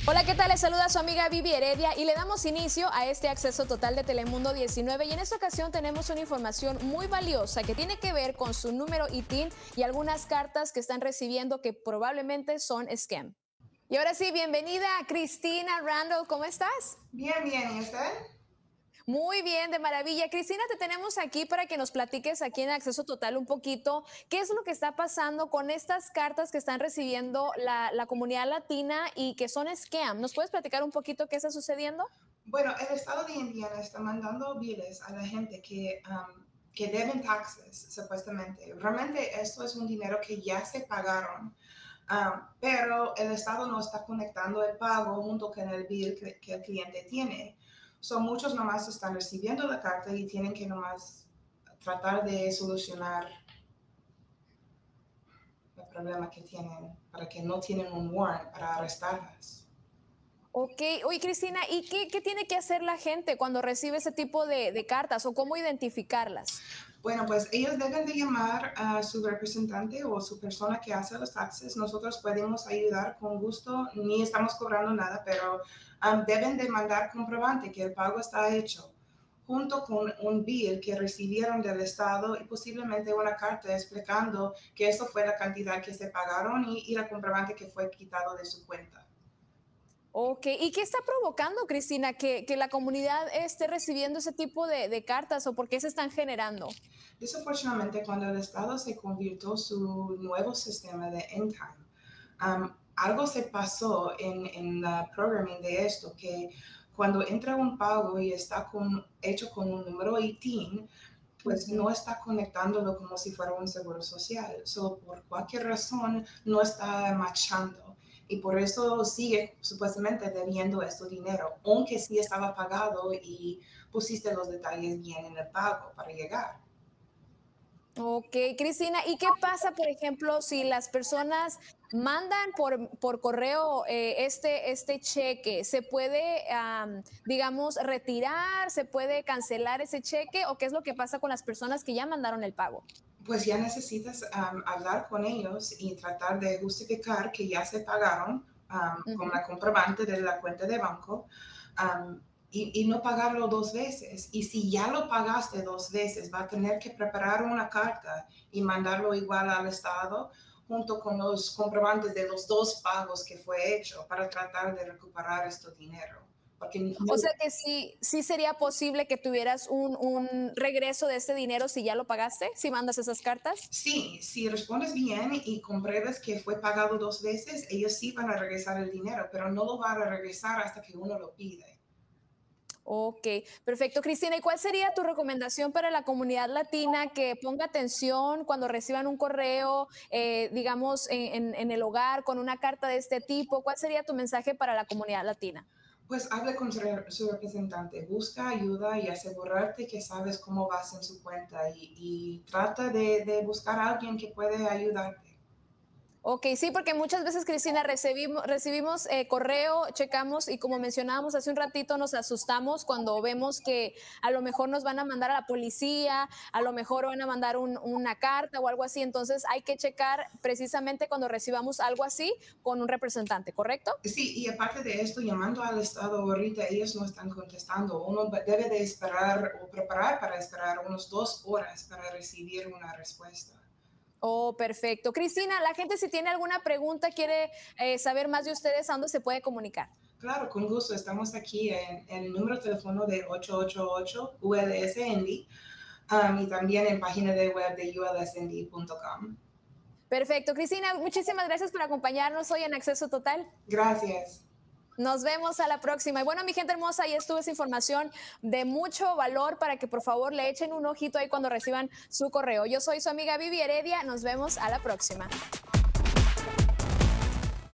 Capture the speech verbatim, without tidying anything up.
Hola, ¿qué tal? Les saluda su amiga Vivi Heredia y le damos inicio a este acceso total de Telemundo diecinueve, y en esta ocasión tenemos una información muy valiosa que tiene que ver con su número I T I N y algunas cartas que están recibiendo que probablemente son scam. Y ahora sí, bienvenida Cristina Randall, ¿cómo estás? Bien, bien, ¿y usted? Muy bien, de maravilla. Cristina, te tenemos aquí para que nos platiques aquí en Acceso Total un poquito qué es lo que está pasando con estas cartas que están recibiendo la, la comunidad latina y que son scam. ¿Nos puedes platicar un poquito qué está sucediendo? Bueno, el estado de Indiana está mandando biles a la gente que, um, que deben taxes, supuestamente. Realmente esto es un dinero que ya se pagaron, um, pero el estado no está conectando el pago junto con el bill que, que el cliente tiene. So, muchos nomás están recibiendo la carta y tienen que nomás tratar de solucionar el problema que tienen para que no tienen un warrant para arrestarlas. Ok, oye Cristina, ¿y qué, qué tiene que hacer la gente cuando recibe ese tipo de, de cartas o cómo identificarlas? Bueno, pues ellos deben de llamar a su representante o su persona que hace los taxes. Nosotros podemos ayudar con gusto, ni estamos cobrando nada, pero um, deben de mandar comprobante que el pago está hecho, junto con un bill que recibieron del Estado y posiblemente una carta explicando que eso fue la cantidad que se pagaron y, y la comprobante que fue quitado de su cuenta. Ok, ¿y qué está provocando, Cristina, que, que la comunidad esté recibiendo ese tipo de, de cartas o por qué se están generando? Desafortunadamente, cuando el Estado se convirtió en su nuevo sistema de end-time, um, algo se pasó en, en la programming de esto, que cuando entra un pago y está con, hecho con un número I T I N, pues Ujú. no está conectándolo como si fuera un seguro social. So, por cualquier razón, no está machando. Y por eso sigue supuestamente debiendo este dinero, aunque sí estaba pagado y pusiste los detalles bien en el pago para llegar. Ok, Cristina, ¿y qué pasa, por ejemplo, si las personas mandan por, por correo eh, este, este cheque? ¿Se puede, am, digamos, retirar? ¿Se puede cancelar ese cheque? ¿O qué es lo que pasa con las personas que ya mandaron el pago? Pues ya necesitas um, hablar con ellos y tratar de justificar que ya se pagaron um, con Ujú. la comprobante de la cuenta de banco, um, y, y no pagarlo dos veces. Y si ya lo pagaste dos veces, va a tener que preparar una carta y mandarlo igual al Estado junto con los comprobantes de los dos pagos que fue hecho para tratar de recuperar este dinero. Porque O no, sea que sí, sí sería posible que tuvieras un, un regreso de este dinero si ya lo pagaste, si mandas esas cartas. sí, si respondes bien y compruebas que fue pagado dos veces, ellos sí van a regresar el dinero, pero no lo van a regresar hasta que uno lo pide. Ok, perfecto. Cristina, ¿y cuál sería tu recomendación para la comunidad latina que ponga atención cuando reciban un correo, eh, digamos, en, en- en el hogar con una carta de este tipo? ¿Cuál sería tu mensaje para la comunidad latina? Pues hable con su, su representante, busca ayuda y asegurarte que sabes cómo vas en su cuenta y, y trata de, de buscar a alguien que puede ayudarte. Ok, sí, porque muchas veces, Cristina, recibimos, recibimos eh, correo, checamos y como mencionábamos hace un ratito, nos asustamos cuando vemos que a lo mejor nos van a mandar a la policía, a lo mejor van a mandar un- una carta o algo así. Entonces hay que checar precisamente cuando recibamos algo así con un representante, ¿correcto? Sí, y aparte de esto, llamando al Estado ahorita, ellos no están contestando. Uno debe de esperar o preparar para esperar unas dos horas para recibir una respuesta. Oh, perfecto. Cristina, la gente si tiene alguna pregunta, quiere eh, saber más de ustedes, ¿a dónde se puede comunicar? Claro, con gusto. Estamos aquí en, en el número de teléfono de ocho ocho ocho U L S Indy, um, y también en página de web de u l s n d punto com. Perfecto. Cristina, muchísimas gracias por acompañarnos hoy en Acceso Total. Gracias. Nos vemos a la próxima. Y bueno, mi gente hermosa, ahí estuvo esa información de mucho valor para que por favor le echen un ojito ahí cuando reciban su correo. Yo soy su amiga Vivi Heredia. Nos vemos a la próxima.